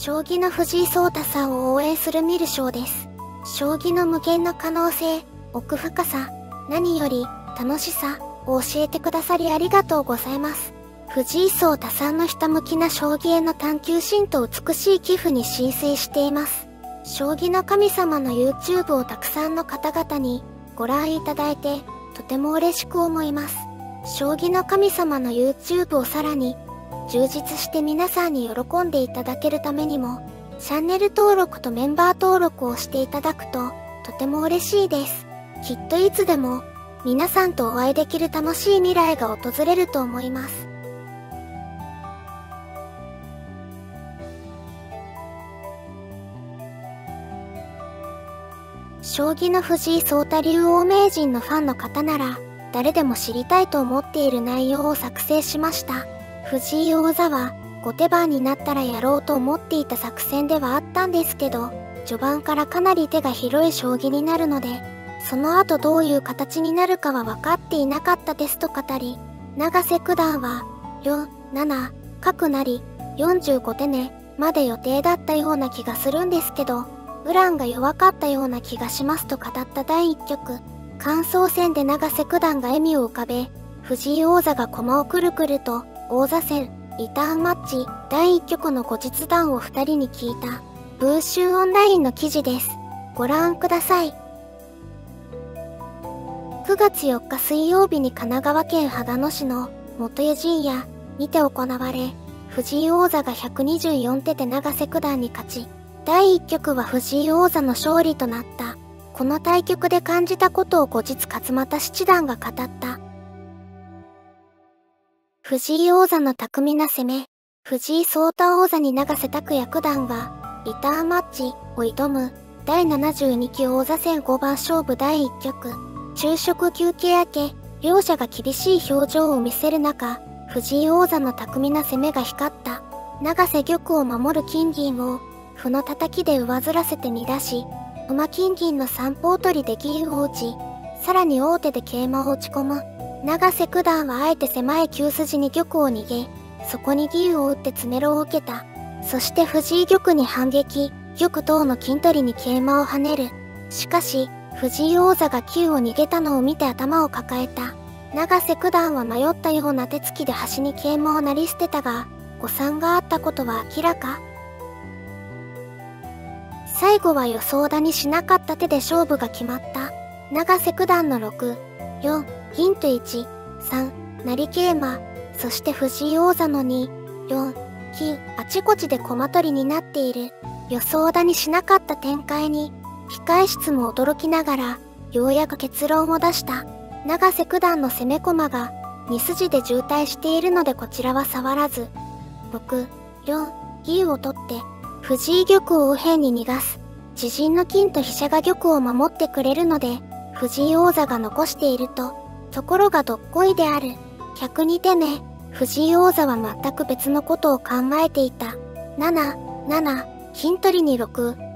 将棋の藤井聡太さんを応援する観る将です。将棋の無限の可能性、奥深さ、何より楽しさを教えてくださりありがとうございます。藤井聡太さんのひたむきな将棋への探求心と美しい寄付に心酔しています。将棋の神様の YouTube をたくさんの方々にご覧いただいてとても嬉しく思います。将棋の神様の YouTube をさらに充実して皆さんに喜んでいただけるためにも、チャンネル登録とメンバー登録をしていただくととても嬉しいです。きっといつでも皆さんとお会いできる楽しい未来が訪れると思います。将棋の藤井聡太竜王名人のファンの方なら誰でも知りたいと思っている内容を作成しました。藤井王座は後手番になったらやろうと思っていた作戦ではあったんですけど、序盤からかなり手が広い将棋になるので、その後どういう形になるかは分かっていなかったですと語り、永瀬九段は4、7、角成、45手目まで予定だったような気がするんですけど、ウランが弱かったような気がしますと語った第1局。感想戦で永瀬九段が笑みを浮かべ、藤井王座が駒をくるくると、王座戦、リターンマッチ、第1局の後日談を2人に聞いた、ブーシューオンラインの記事です。ご覧ください。9月4日水曜日に神奈川県秦野市の元湯陣屋にて行われ、藤井王座が124手で永瀬九段に勝ち、第1局は藤井王座の勝利となった。この対局で感じたことを後日勝又七段が語った。藤井王座の巧みな攻め、藤井聡太王座に永瀬拓也九段がリターンマッチを挑む第72期王座戦5番勝負第1局。昼食休憩明け、両者が厳しい表情を見せる中、藤井王座の巧みな攻めが光った。永瀬玉を守る金銀を歩の叩きで上ずらせて乱し、馬金銀の三方取りで銀を打ち、さらに王手で桂馬を打ち込む。永瀬九段はあえて狭い9筋に玉を逃げ、そこに銀を打って詰めろを受けた。そして藤井玉に反撃、玉等の金取りに桂馬を跳ねる。しかし、藤井王座が9を逃げたのを見て頭を抱えた。永瀬九段は迷ったような手つきで端に桂馬を成り捨てたが、誤算があったことは明らか。最後は予想だにしなかった手で勝負が決まった。永瀬九段の6、4、銀と1、3、成桂馬、そして藤井王座の2、4、9、あちこちで駒取りになっている。予想だにしなかった展開に、控え室も驚きながら、ようやく結論を出した。永瀬九段の攻め駒が2筋で渋滞しているのでこちらは触らず、6、4、銀を取って、藤井玉を右辺に逃がす。自陣の金と飛車が玉を守ってくれるので、藤井王座が残しているところがどっこいである。102手目、藤井王座は全く別のことを考えていた。7、7、金取りに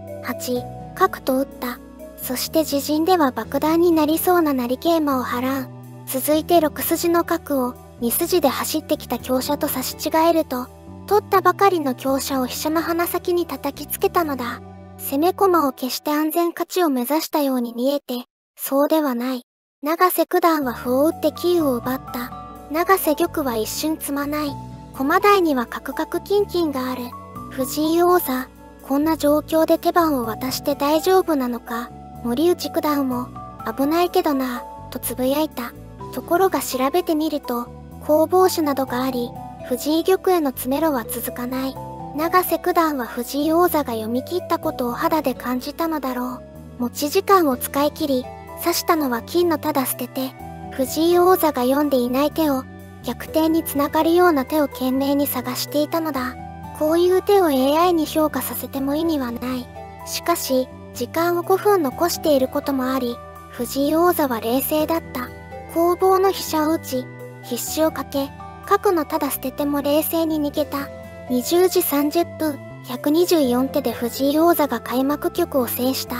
6、8、角と打った。そして自陣では爆弾になりそうな成桂馬を払う。続いて6筋の角を2筋で走ってきた香車と差し違えると、取ったばかりの香車を飛車の鼻先に叩きつけたのだ。攻め駒を決して安全勝ちを目指したように見えて、そうではない。永瀬九段は歩を打って金を奪った。永瀬玉は一瞬詰まない。駒台にはカクカクキンキンがある。藤井王座、こんな状況で手番を渡して大丈夫なのか。森内九段も、危ないけどなぁ、とつぶやいた。ところが調べてみると、攻防手などがあり、藤井玉への詰めろは続かない。永瀬九段は藤井王座が読み切ったことを肌で感じたのだろう。持ち時間を使い切り、指したのは金のただ捨てて、藤井王座が読んでいない手を、逆転につながるような手を懸命に探していたのだ。こういう手を AI に評価させても意味はない。しかし、時間を5分残していることもあり、藤井王座は冷静だった。攻防の飛車を打ち、必死をかけ、角のただ捨てても冷静に逃げた。20時30分、124手で藤井王座が開幕局を制した。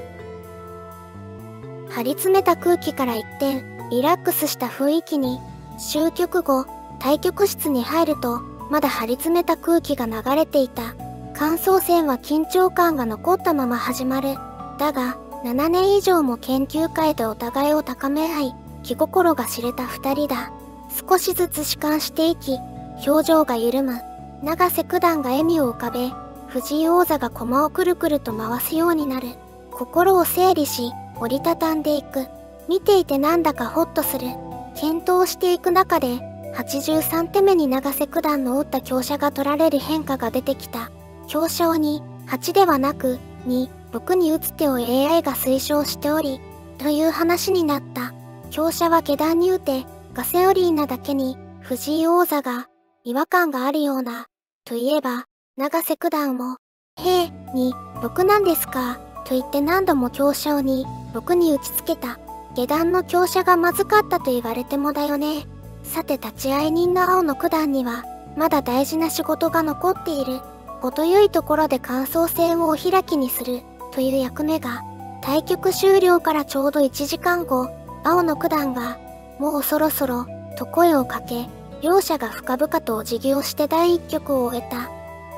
張り詰めた空気から一転、リラックスした雰囲気に、終局後、対局室に入ると、まだ張り詰めた空気が流れていた。 感想戦は緊張感が残ったまま始まる。だが、7年以上も研究会でお互いを高め合い、気心が知れた2人だ。少しずつ弛緩していき、表情が緩む。永瀬九段が笑みを浮かべ、藤井王座が駒をくるくると回すようになる。心を整理し、折りたたんでいく。見ていてなんだかホッとする。検討していく中で、83手目に永瀬九段の打った香車が取られる変化が出てきた。香車を2、8ではなく、2、6に打つ手を AI が推奨しており、という話になった。香車は下段に打て、ガセオリーナだけに、藤井王座が、違和感があるような、といえば、永瀬九段も、へえ、2、6なんですか、と言って何度も香車を2、6に打ちつけた。下段の香車がまずかったと言われてもだよね。さて立ち会い人の青野九段には、まだ大事な仕事が残っている。程よいところで感想戦をお開きにする、という役目が、対局終了からちょうど1時間後、青野九段が、もうそろそろ、と声をかけ、両者が深々とお辞儀をして第1局を終えた。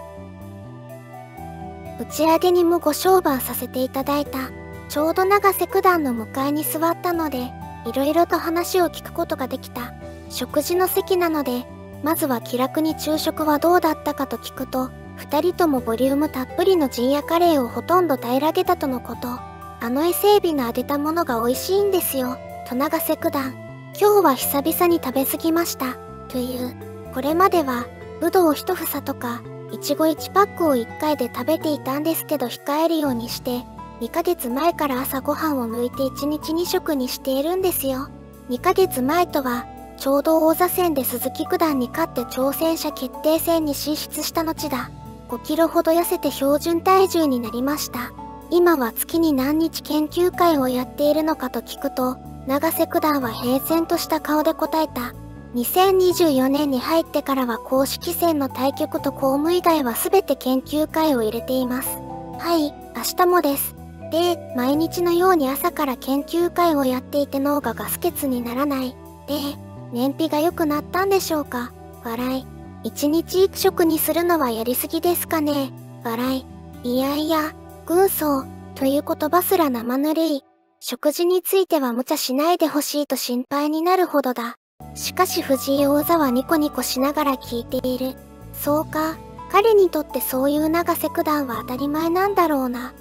打ち上げにもご相伴させていただいた。ちょうど永瀬九段の向かいに座ったので、いろいろと話を聞くことができた。食事の席なので、まずは気楽に昼食はどうだったかと聞くと、二人ともボリュームたっぷりの陣屋カレーをほとんど平らげたとのこと。伊勢海老の揚げたものが美味しいんですよ、と永瀬九段。今日は久々に食べ過ぎました、という。これまでは、ぶどう一房とか、いちご1パックを1回で食べていたんですけど控えるようにして、2ヶ月前から朝ごはんを抜いて1日2食にしているんですよ。2ヶ月前とは、ちょうど王座戦で鈴木九段に勝って挑戦者決定戦に進出した後だ。5キロほど痩せて標準体重になりました。今は月に何日研究会をやっているのかと聞くと、永瀬九段は平然とした顔で答えた。2024年に入ってからは公式戦の対局と公務以外は全て研究会を入れています。はい、明日もです。で、毎日のように朝から研究会をやっていて脳がガス欠にならない。で、燃費が良くなったんでしょうか。笑い。1日1食にするのはやりすぎですかね。笑い。いやいや、軍曹、という言葉すら生ぬるい。食事については無茶しないでほしいと心配になるほどだ。しかし藤井王座はニコニコしながら聞いている。そうか、彼にとってそういう永瀬九段は当たり前なんだろうな。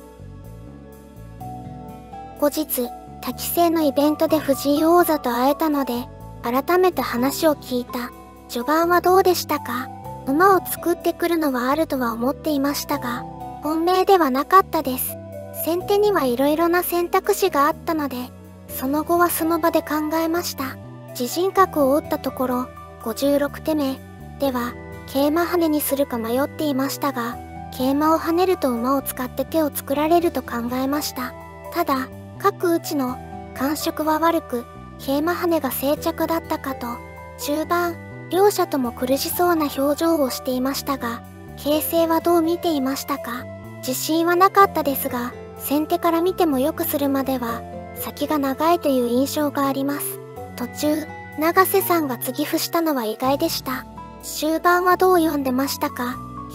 後日、多期生のイベントで藤井王座と会えたので、改めて話を聞いた。序盤はどうでしたか？馬を作ってくるのはあるとは思っていましたが、本命ではなかったです。先手にはいろいろな選択肢があったので、その後はその場で考えました。自陣角を打ったところ、56手目では、桂馬跳ねにするか迷っていましたが、桂馬を跳ねると馬を使って手を作られると考えました。ただ、各打ちの感触は悪く、桂馬跳ねが静着だったかと、中盤、両者とも苦しそうな表情をしていましたが、形勢はどう見ていましたか？自信はなかったですが、先手から見てもよくするまでは、先が長いという印象があります。途中、永瀬さんが継ぎ歩したのは意外でした。終盤はどう読んでましたか？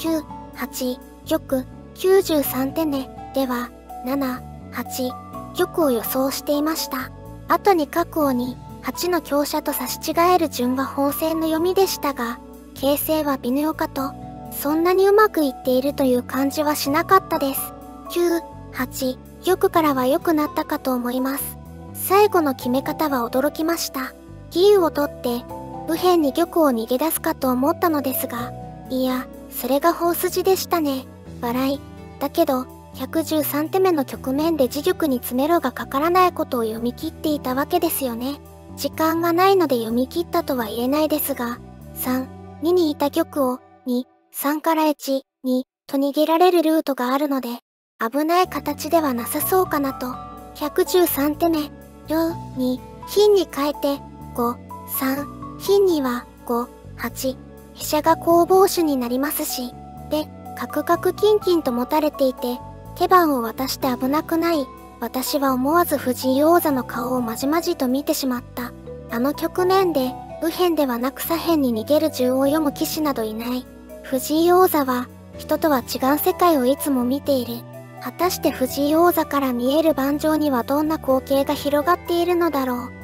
9、8、玉、93手ね。では、7、8、玉を予想していました。後に角を2、8の香車と差し違える順は本戦の読みでしたが、形勢は微妙かと、そんなにうまくいっているという感じはしなかったです。9、8、玉からは良くなったかと思います。最後の決め方は驚きました。銀を取って、右辺に玉を逃げ出すかと思ったのですが、いや、それが本筋でしたね。笑い。だけど、113手目の局面で自玉に詰めろがかからないことを読み切っていたわけですよね。時間がないので読み切ったとは言えないですが、3、2にいた玉を、2、3から1、2と逃げられるルートがあるので、危ない形ではなさそうかなと。113手目、両、2、金に変えて、5、3、金には、5、8、飛車が攻防手になりますし、で、カクカクキンキンと持たれていて、手番を渡して危なくない。私は思わず藤井王座の顔をまじまじと見てしまった。あの局面で、右辺ではなく左辺に逃げる順を読む棋士などいない。藤井王座は、 人とは違う世界をいつも見ている。果たして藤井王座から見える盤上にはどんな光景が広がっているのだろう。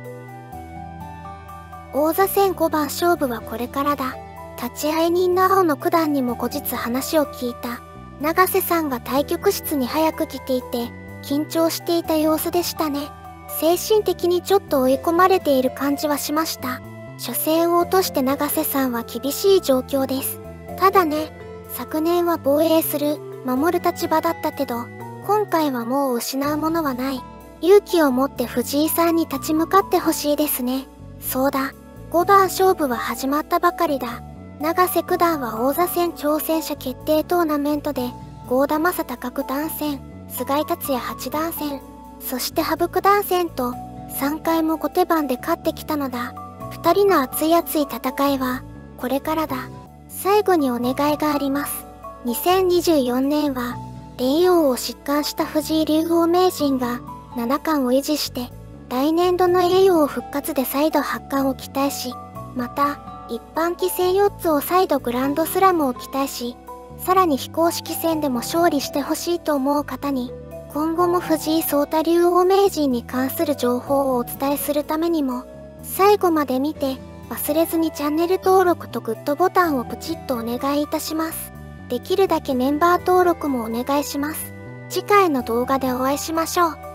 王座戦5番勝負はこれからだ。立会人の青野九段にも後日話を聞いた。永瀬さんが対局室に早く来ていて、緊張していた様子でしたね。精神的にちょっと追い込まれている感じはしました。初戦を落として永瀬さんは厳しい状況です。ただね、昨年は防衛する、守る立場だったけど、今回はもう失うものはない。勇気を持って藤井さんに立ち向かってほしいですね。そうだ、5番勝負は始まったばかりだ。永瀬九段は王座戦挑戦者決定トーナメントで、郷田正孝九段戦、菅井達也八段戦、そして羽生九段戦と、3回も後手番で勝ってきたのだ。2人の熱い戦いは、これからだ。最後にお願いがあります。2024年は、叡王を疾患した藤井竜王名人が、七冠を維持して、来年度の叡王復活で再度八冠を期待し、また、一般棋戦4つを再度グランドスラムを期待し、さらに非公式戦でも勝利してほしいと思う方に、今後も藤井聡太竜王名人に関する情報をお伝えするためにも、最後まで見て、忘れずにチャンネル登録とグッドボタンをプチッとお願いいたします。できるだけメンバー登録もお願いします。次回の動画でお会いしましょう。